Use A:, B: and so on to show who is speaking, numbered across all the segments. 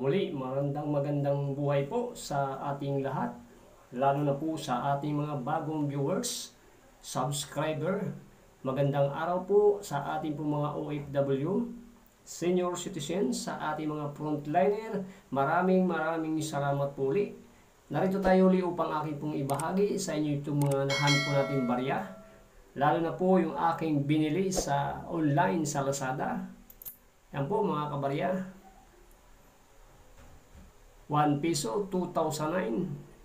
A: Muli, magandang buhay po sa ating lahat, lalo na po sa ating mga bagong viewers, subscriber. Magandang araw po sa ating po mga OFW, senior citizens, sa ating mga frontliner. Maraming salamat po ulit. Narito tayo ulit upang aking pong ibahagi sa inyo itong mga nahan po natin barya, lalo na po yung aking binili sa online sa Lazada. Yan po mga kabarya, 1 piso, 2009.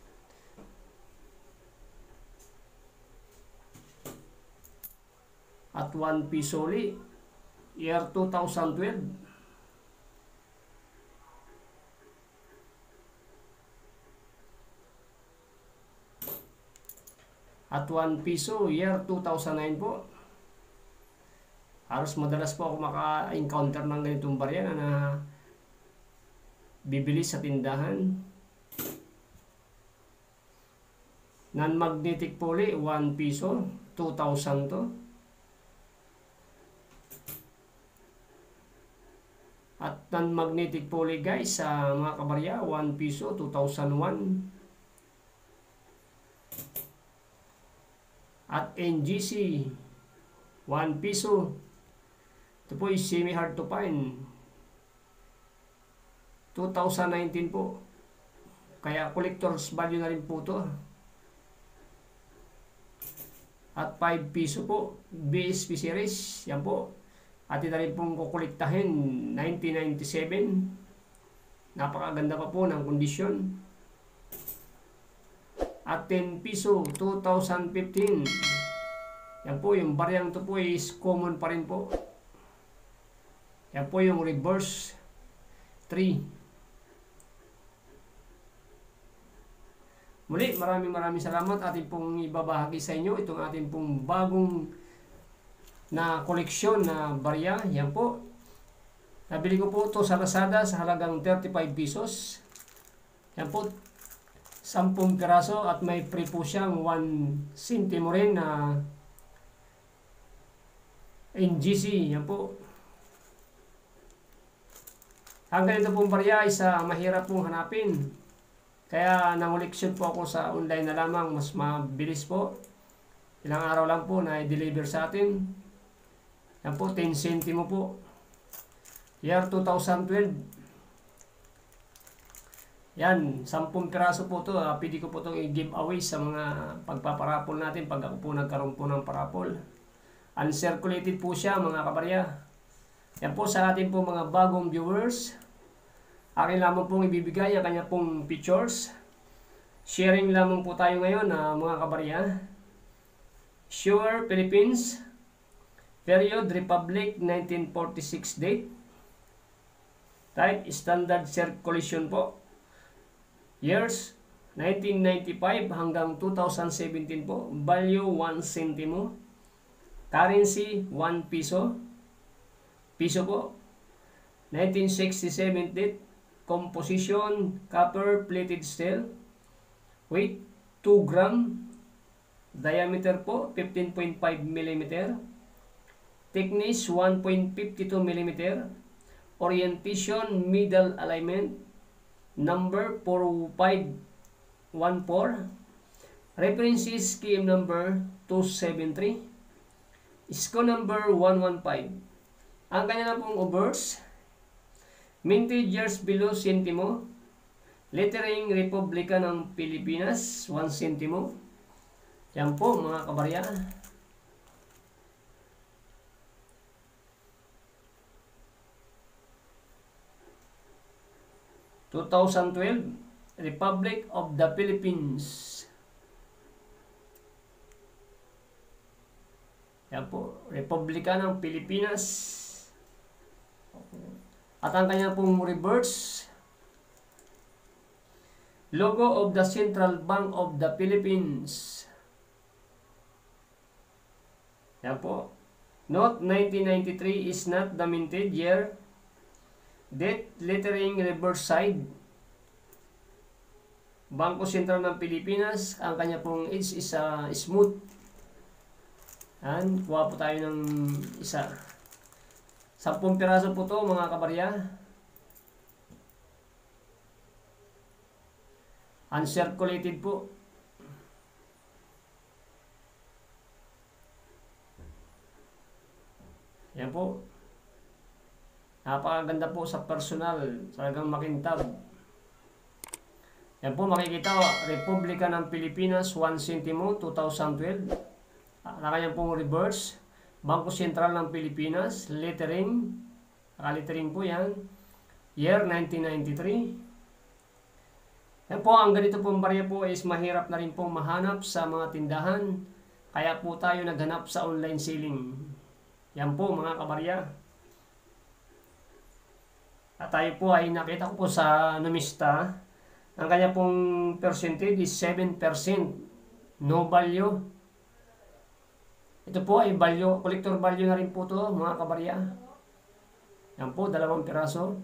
A: At 1 piso ulit, year 2012. At 1 piso, year 2009 po. Halos madalas po ako maka-encounter ng ganitong barya na bibili sa tindahan. Non-magnetic poly, 1 piso, 2,000 to. At non-magnetic poly guys, sa mga kabarya, 1 piso, 2001. At NGC, 1 piso. Ito po is semi-hard to find. 2019 po. Kaya collector's value na rin po ito. At 5 piso po, BSP series. Yan po. Atin na rin pong kukuliktahin, 1997. Napakaganda pa po ng kondisyon. At 10 piso, 2015. Yan po, yung baryang ito po is common pa rin po. Yan po yung reverse 3. Muli, maraming salamat. Ating pong ibabahagi sa inyo itong ating pong bagong na koleksyon na barya. Yan po. Nabili ko po ito sa Lazada sa halagang 35 pesos. Yan po. 10 piraso at may free po siyang 1 centimo rin na NGC. Yan po. Ang ganito pong barya ay mahirap pong hanapin. Kaya nanguliksyon po ako sa online na lamang, mas mabilis po. Ilang araw lang po na i-deliver sa atin. Yan po, 10 centimo po. Year 2012. Yan, 10 piraso po ito. Pwede ko po itong i-give away sa mga pagpaparapol natin pag ako po nagkaroon po ng parapol. Uncirculated po siya mga kabarya. Yan po sa atin po mga bagong viewers. Akin lamang pong ibibigay ang kanya pong pictures. Sharing lamang po tayo ngayon mga kabarya. Sure, Philippines. Period, Republic, 1946 date. Type, standard circulation po. Years, 1995 hanggang 2017 po. Value, 1 centimo. Currency, 1 piso. Piso po. 1967 date. Composition, copper plated steel. Weight, 2 gram. Diameter po, 15.5 mm. Thickness, 1.52 mm. Orientation, middle alignment. Number, 4514. References, KM number, 273. SCO number, 115. Ang kanya na pong overs, minted years below centimo. Lettering Republika ng Pilipinas, 1 centimo. Yan po mga kabarya. (2012) Republic of the Philippines. Yan po, Republika ng Pilipinas. At ang kanya pong reverse, logo of the Central Bank of the Philippines. Yan po. Note, 1993 is not the minted year. Date, lettering reverse side. Bangko Sentral ng Pilipinas. Ang kanya pong edge is smooth. Yan, kuha po tayo ng isa. 10 piraso po to mga kabarya. uncirculated po. Yan po. Napakaganda po sa personal. Talagang makintab. Yan po makikita, Republika ng Pilipinas, 1 centimo, 2012. Nakanyang pong reverse. Bangko Sentral ng Pilipinas, lettering. Nakalettering po yan. Year 1993. Yan po, ang ganito pong barya po is mahirap na rin pong mahanap sa mga tindahan. Kaya po tayo naghanap sa online selling. Yan po mga kabarya. At tayo po ay nakita ko po sa numista. Ang kanya pong percentage is 7%. No value. Ito po ay value, collector value na rin po to mga kabarya. Yan po, 2 piraso.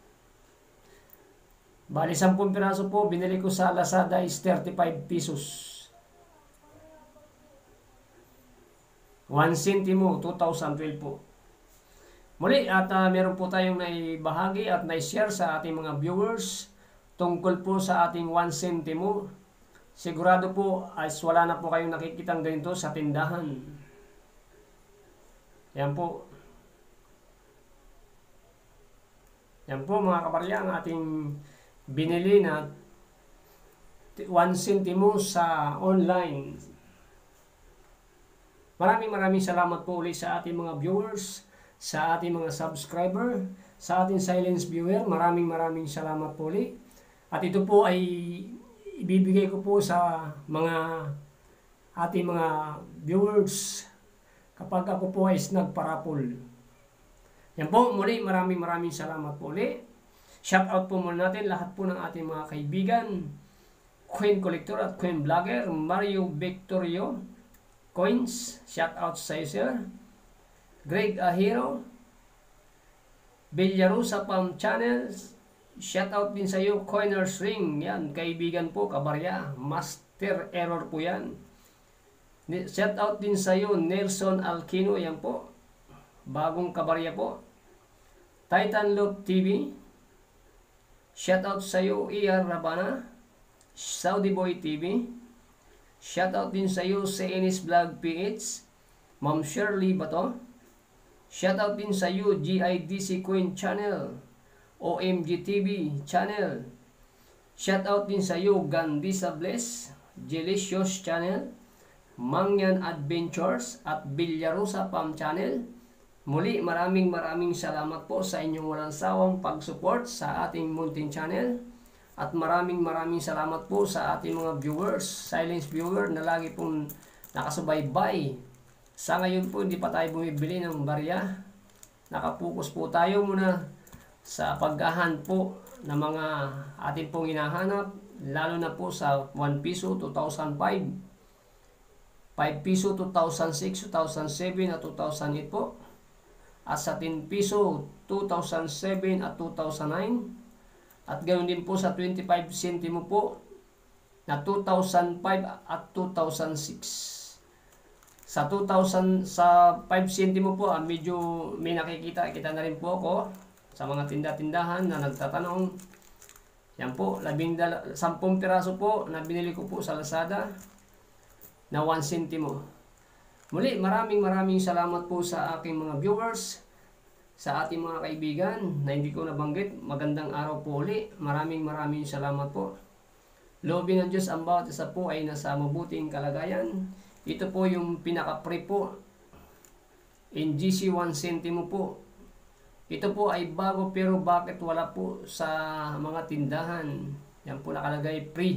A: Bali 10 piraso po, binili ko sa Lazada is 35 pesos. 1 centimo, 2012 po. Muli, at meron po tayong naibahagi at naishare sa ating mga viewers tungkol po sa ating 1 centimo. Sigurado po ay wala na po kayong nakikitang ganito sa tindahan. Yan po. Yan po mga kabarya, ang ating binili na 1 centimo sa online. Maraming salamat po ulit sa ating mga viewers, sa ating mga subscriber, sa ating silence viewer. Maraming salamat po ulit. At ito po ay ibibigay ko po sa mga ating mga viewers kapag ako po ay nagparapol. Yan po, muli maraming salamat po ulit. Shout out po muna natin lahat po ng ating mga kaibigan, Queen Collector at Queen Vlogger, Mario Victorio Coins, shout out sa iyo sir. Greg Ahiro, Villarosa Palm Channels, shout out din sa iyo. Coiners Ring, yan, kaibigan po, kabarya, master error po yan. Shout out din sa iyo. Nelson Alquino, yan po, bagong kabarya po. Titan Love TV, shout out sa iyo. ER Rabana, Saudi Boy TV, shout out din sa iyo. CNS Vlog PH, Ma'am Shirley Bato, shout out din sa iyo. GIDC Queen Channel, OMG TV Channel, shout out din sa iyo. Gandisa Bless, Delicious Channel, Mangyan Adventures at Villarosa Palm Channel. Muli, maraming salamat po sa inyong walang sawang pag-support sa ating munting channel. At maraming salamat po sa ating mga viewers, silence viewer na lagi pong nakasubaybay. Sa ngayon po, hindi pa tayo bumibili ng barya. Nakapokus po tayo muna sa paggahan po ng mga ating pong hinahanap, lalo na po sa 1 piso 2005. 5 piso 2006, 2007 at 2008 po. At sa 10 piso 2007 at 2009. At ganoon din po sa 25 centimo po na 2005 at 2006. Sa 5 centimo po, medyo may nakikita na rin po ako sa mga tindahan na nagtatanong. Yan po, 10 piraso po na binili ko po sa Lazada na 1 centimo. Muli, maraming salamat po sa aking mga viewers, sa ating mga kaibigan na hindi ko nabanggit. Magandang araw po uli. Maraming salamat po. Loobin ng Diyos ang bawat isa po ay nasa mabuting kalagayan. Ito po yung pinaka-pre po. NGC 1 centimo po. Ito po ay bago, pero bakit wala po sa mga tindahan? Yan po nakalagay free.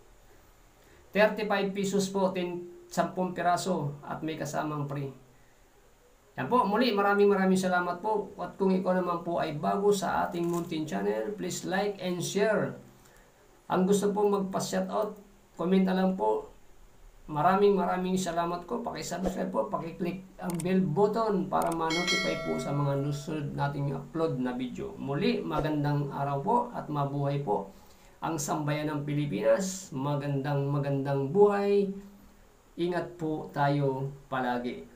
A: 35 pesos po, 10 piraso at may kasamang free. Yan po, muli maraming salamat po. At kung ikaw naman po ay bago sa ating munting channel, please like and share. Ang gusto pong magpa-shoutout, comment na lang po. Maraming salamat po. Paki-subscribe po, paki-click ang bell button para ma-notify po sa mga susunod nating upload na video. Muli, magandang araw po at mabuhay po ang sambayan ng Pilipinas. Magandang buhay. Ingat po tayo palagi.